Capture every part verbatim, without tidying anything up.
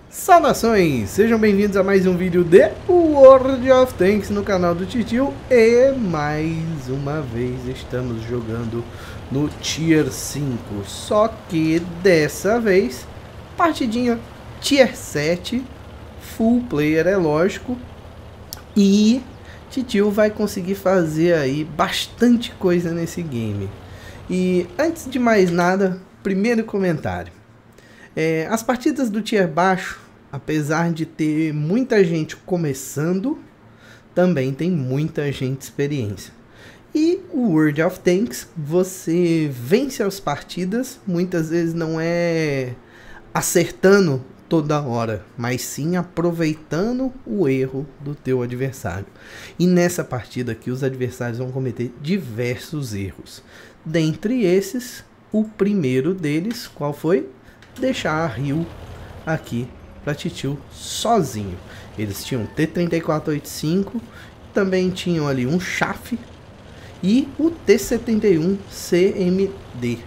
Saudações! Sejam bem-vindos a mais um vídeo de World of Tanks no canal do Titio. E mais uma vez estamos jogando no Tier cinco. Só que dessa vez, partidinha Tier sete, full player é lógico. E Titio vai conseguir fazer aí bastante coisa nesse game. E antes de mais nada, primeiro comentário. É, as partidas do tier baixo, apesar de ter muita gente começando, também tem muita gente experiência. E o World of Tanks, você vence as partidas, muitas vezes não é acertando toda hora, mas sim aproveitando o erro do teu adversário. E nessa partida aqui os adversários vão cometer diversos erros. Dentre esses, o primeiro deles, qual foi? Deixar a Rio aqui para Titio sozinho. Eles tinham T trinta e quatro oitenta e cinco, também tinham ali um Chaff e o T setenta e um C M D.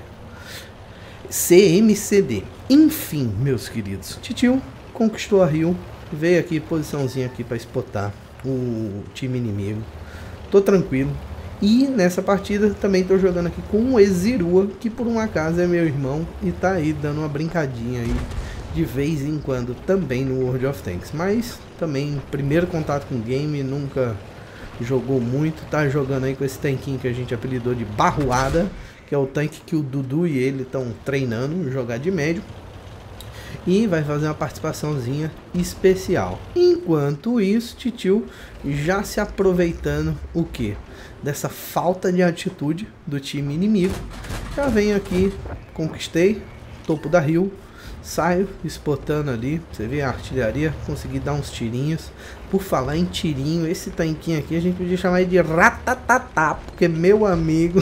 C M C D. Enfim, meus queridos, Titio conquistou a Rio, veio aqui posiçãozinha aqui para spotar o time inimigo. Tô tranquilo. E nessa partida também estou jogando aqui com o Exirua, que por um acaso é meu irmão e tá aí dando uma brincadinha aí de vez em quando também no World of Tanks. Mas também primeiro contato com o game, nunca jogou muito, tá jogando aí com esse tanquinho que a gente apelidou de Barruada, que é o tanque que o Dudu e ele estão treinando jogar de médio. E vai fazer uma participaçãozinha especial. Enquanto isso, Titio já se aproveitando o que? Dessa falta de atitude do time inimigo. Já venho aqui, conquistei topo da Rio, saio spotando ali, você vê a artilharia, consegui dar uns tirinhos. Por falar em tirinho, esse tanquinho aqui a gente podia chamar ele de Ratatatá, porque meu amigo,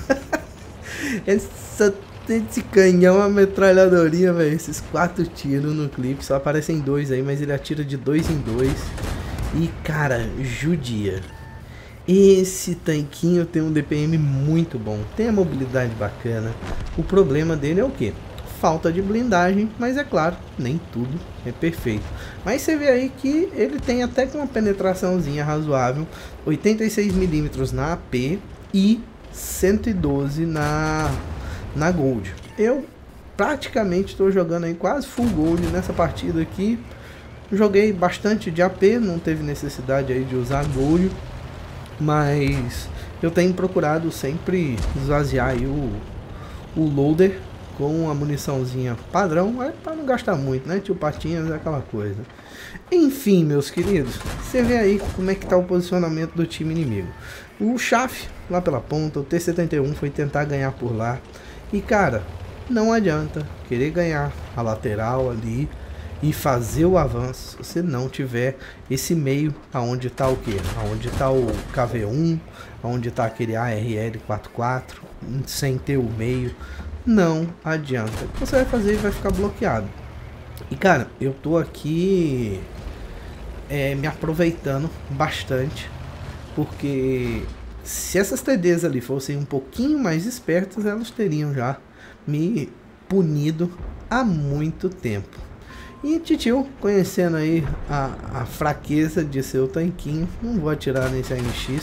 essa esse canhão, a metralhadorinha, velho. Esses quatro tiros no clipe. Só aparecem dois aí, mas ele atira de dois em dois. E, cara, judia. Esse tanquinho tem um D P M muito bom. Tem a mobilidade bacana. O problema dele é o quê? Falta de blindagem. Mas é claro, nem tudo é perfeito. Mas você vê aí que ele tem até com uma penetraçãozinha razoável. oitenta e seis milímetros na A P e cento e doze na... na Gold. Eu praticamente estou jogando aí quase full Gold nessa partida aqui. Joguei bastante de A P, não teve necessidade aí de usar Gold, mas eu tenho procurado sempre esvaziar aí o, o loader com a muniçãozinha padrão, para não gastar muito, né? Tio Patinhas é aquela coisa. Enfim, meus queridos, você vê aí como é que tá o posicionamento do time inimigo. O Chaff lá pela ponta, o T setenta e um foi tentar ganhar por lá. E cara, não adianta querer ganhar a lateral ali e fazer o avanço se você não tiver esse meio aonde tá o que? Aonde tá o K V um, aonde tá aquele A R L quarenta e quatro, sem ter o meio, não adianta. O que você vai fazer vai ficar bloqueado. E cara, eu tô aqui é, me aproveitando bastante, porque se essas T Ds ali fossem um pouquinho mais espertas, elas teriam já me punido há muito tempo. E Titio, conhecendo aí a, a fraqueza de seu tanquinho, não vou atirar nesse A M X.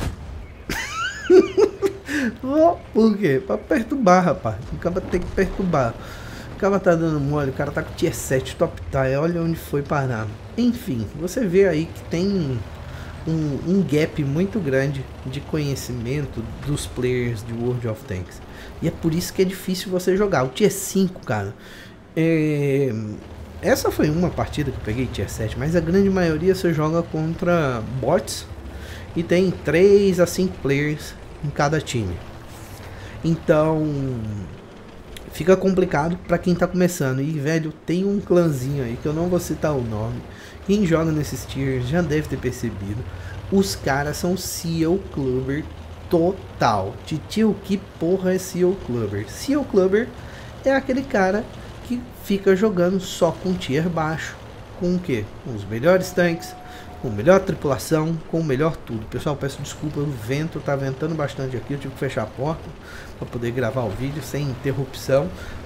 Por quê? Pra perturbar, rapaz. O cara tem que perturbar. O cara tá dando mole, o cara tá com tier sete top tie, olha onde foi parar. Enfim, você vê aí que tem Um, um gap muito grande de conhecimento dos players de World of Tanks. E é por isso que é difícil você jogar. O tier cinco, cara, é... essa foi uma partida que eu peguei tier sete, mas a grande maioria você joga contra bots e tem três a cinco players em cada time. Então fica complicado para quem tá começando. E velho, tem um clãzinho aí que eu não vou citar o nome. Quem joga nesses tiers já deve ter percebido. Os caras são Seal Clubber total. Titio, que porra é Seal Clubber? Seal Clubber é aquele cara que fica jogando só com tier baixo. Com o que? Com os melhores tanques, com melhor tripulação, com melhor tudo. Pessoal, peço desculpa, o vento tá ventando bastante aqui, eu tive que fechar a porta para poder gravar o vídeo sem interrupção,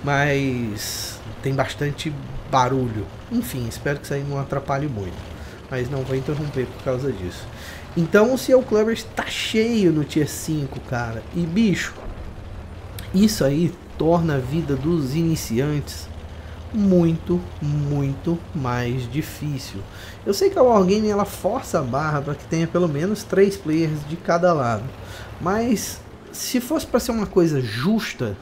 mas tem bastante barulho. Enfim, espero que isso aí não atrapalhe muito, mas não vou interromper por causa disso. Então o C E O Clubber está cheio no Tier cinco, cara, e bicho, isso aí torna a vida dos iniciantes muito, muito mais difícil. Eu sei que a Wargame ela força a barra para que tenha pelo menos três players de cada lado, mas se fosse para ser uma coisa justa,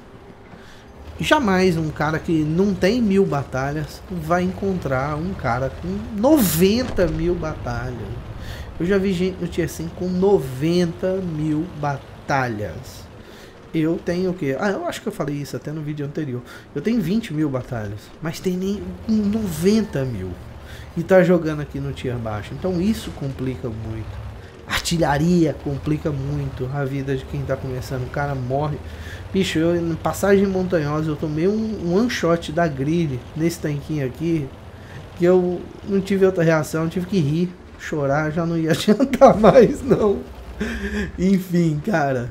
jamais um cara que não tem mil batalhas vai encontrar um cara com noventa mil batalhas. Eu já vi gente no Tier cinco com noventa mil batalhas. Eu tenho o que? Ah, eu acho que eu falei isso até no vídeo anterior. Eu tenho vinte mil batalhas, mas tem nem noventa mil. E tá jogando aqui no tier baixo. Então isso complica muito. Artilharia complica muito a vida de quem tá começando. O cara morre. Bicho, eu, em passagem montanhosa eu tomei um, um one shot da Grille nesse tanquinho aqui, que eu não tive outra reação, tive que rir, chorar, já não ia adiantar mais não. Enfim, cara.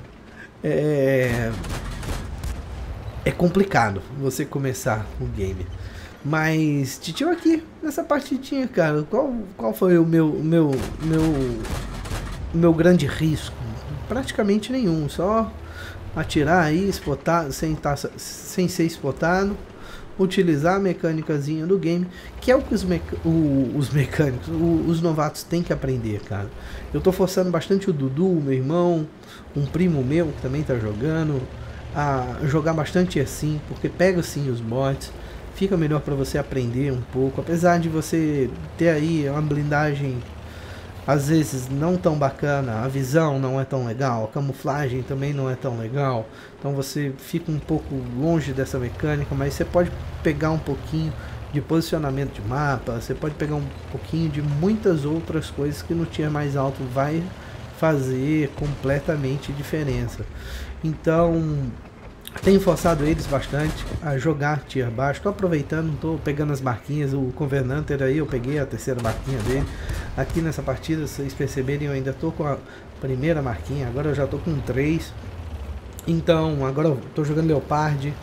É, é complicado você começar o game. Mas, Titio, aqui nessa partidinha, cara, qual, qual foi o meu, meu, meu, meu grande risco? Praticamente nenhum, só atirar aí, spotar, sem, tá, sem ser spotado, utilizar a mecânicazinha do game, que é o que os, mec o, os mecânicos, o, os novatos têm que aprender, cara. Eu tô forçando bastante o Dudu, o meu irmão, um primo meu que também tá jogando, a jogar bastante assim, porque pega sim os bots, fica melhor para você aprender um pouco, apesar de você ter aí uma blindagem às vezes não tão bacana, a visão não é tão legal, a camuflagem também não é tão legal, então você fica um pouco longe dessa mecânica, mas você pode pegar um pouquinho de posicionamento de mapa, você pode pegar um pouquinho de muitas outras coisas que no tier mais alto vai fazer completamente diferença. Então tenho forçado eles bastante a jogar tier baixo. Estou aproveitando, estou pegando as marquinhas. O Convenanter aí, eu peguei a terceira marquinha dele. Aqui nessa partida, se vocês perceberem, eu ainda estou com a primeira marquinha. Agora eu já estou com três. Então, agora eu estou jogando Leopard.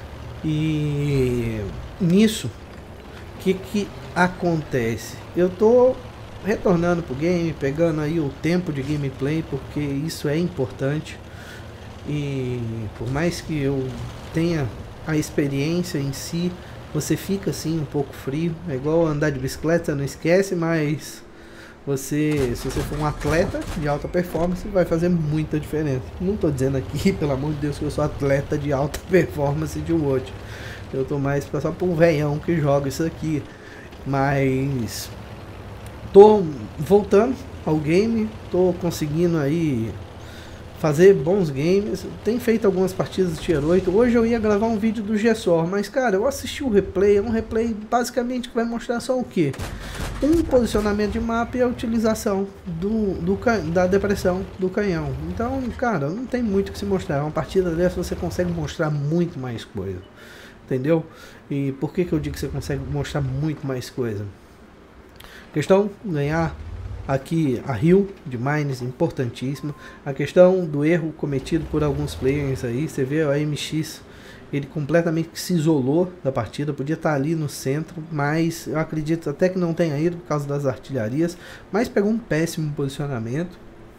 E nisso, o que que acontece? Eu estou retornando pro game, pegando aí o tempo de gameplay, porque isso é importante. E por mais que eu tenha a experiência em si, você fica assim um pouco frio. É igual andar de bicicleta, não esquece, mas você, se você for um atleta de alta performance, vai fazer muita diferença. Não tô dizendo aqui, pelo amor de Deus, que eu sou atleta de alta performance de Watch. Eu tô mais só para um velhão que joga isso aqui. Mas tô voltando ao game, tô conseguindo aí fazer bons games, tem feito algumas partidas de tier oito. Hoje eu ia gravar um vídeo do G S O R, mas cara, eu assisti o replay, é um replay basicamente que vai mostrar só o que? Um posicionamento de mapa e a utilização do, do, da depressão do canhão. Então, cara, não tem muito o que se mostrar. Uma partida dessa você consegue mostrar muito mais coisa, entendeu? E por que que eu digo que você consegue mostrar muito mais coisa? Questão, ganhar aqui a Rio de Mines, importantíssima. A questão do erro cometido por alguns players aí, você vê a M X, ele completamente se isolou da partida, podia estar ali no centro, mas eu acredito até que não tenha ido por causa das artilharias, mas pegou um péssimo posicionamento.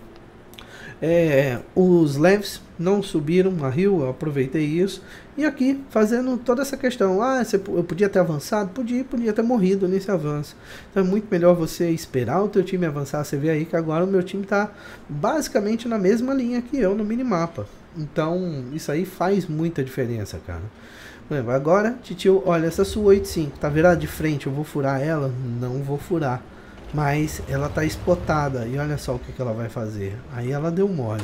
É, os leves não subiram a Rio, eu aproveitei isso. E aqui fazendo toda essa questão, ah, você, eu podia ter avançado, podia, podia ter morrido nesse avanço. Então é muito melhor você esperar o teu time avançar. Você vê aí que agora o meu time está basicamente na mesma linha que eu no minimapa. Então isso aí faz muita diferença, cara. Agora, Titio, olha, essa sua oito cinco tá virada de frente, eu vou furar ela? Não vou furar. Mas ela tá spotada e olha só o que, que ela vai fazer. Aí ela deu mole.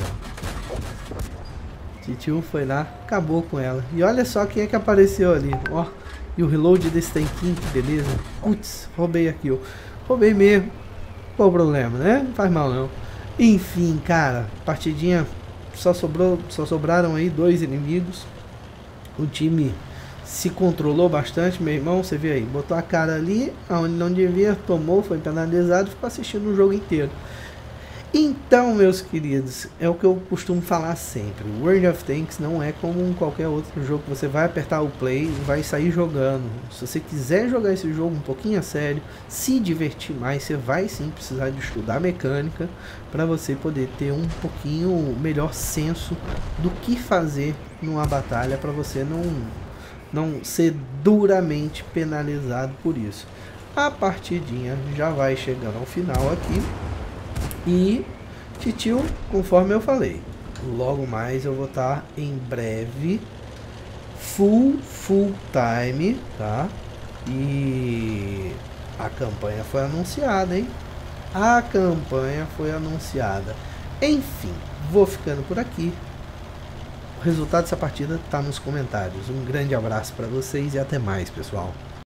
Titio foi lá, acabou com ela. E olha só quem é que apareceu ali. Ó, e o reload desse tanquinho, que beleza. Putz, roubei aqui, ó. Roubei mesmo. Qual o problema, né? Não faz mal não. Enfim, cara, partidinha só sobrou, só sobraram aí dois inimigos. O time se controlou bastante, meu irmão, você vê aí, botou a cara ali, aonde não devia, tomou, foi penalizado, ficou assistindo o jogo inteiro. Então, meus queridos, é o que eu costumo falar sempre, World of Tanks não é como um qualquer outro jogo que você vai apertar o play e vai sair jogando. Se você quiser jogar esse jogo um pouquinho a sério, se divertir mais, você vai sim precisar de estudar mecânica para você poder ter um pouquinho melhor senso do que fazer numa batalha, para você não, não ser duramente penalizado por isso. A partidinha já vai chegando ao final aqui. E, titio, conforme eu falei, logo mais eu vou estar em breve full, full time, tá? E a campanha foi anunciada, hein? A campanha foi anunciada. Enfim, vou ficando por aqui. O resultado dessa partida tá nos comentários. Um grande abraço para vocês e até mais, pessoal.